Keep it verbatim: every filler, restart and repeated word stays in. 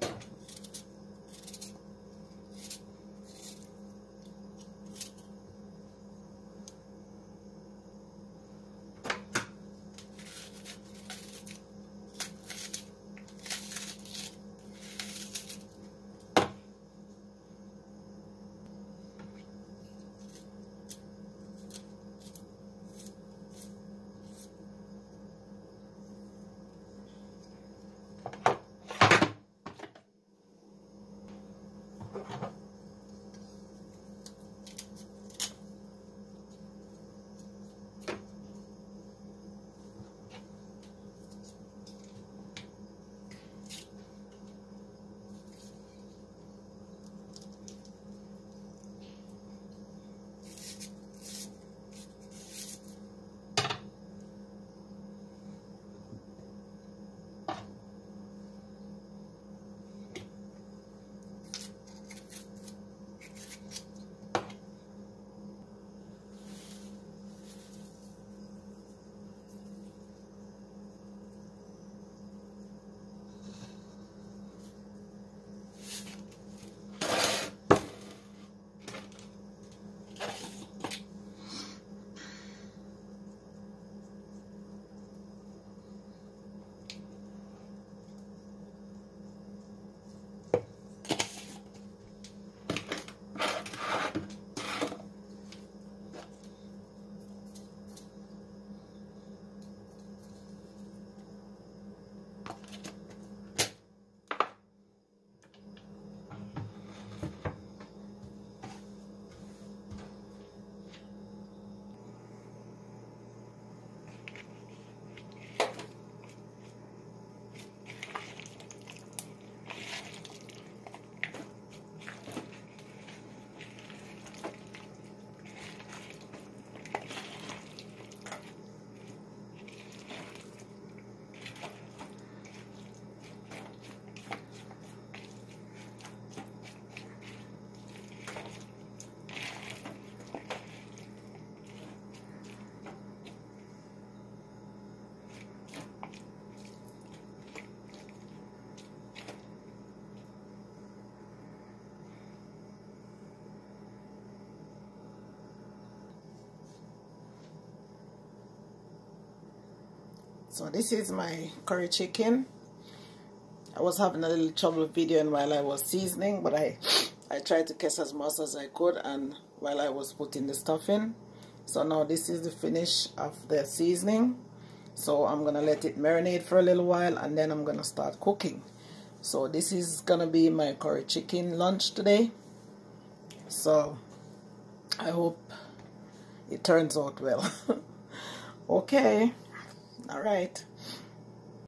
So this is my curry chicken. I was having a little trouble videoing while I was seasoning, but I I tried to catch as much as I could and while I was putting the stuff in. So now this is the finish of the seasoning. So I'm gonna let it marinate for a little while and then I'm gonna start cooking. So this is gonna be my curry chicken lunch today. So I hope it turns out well. Okay. All right.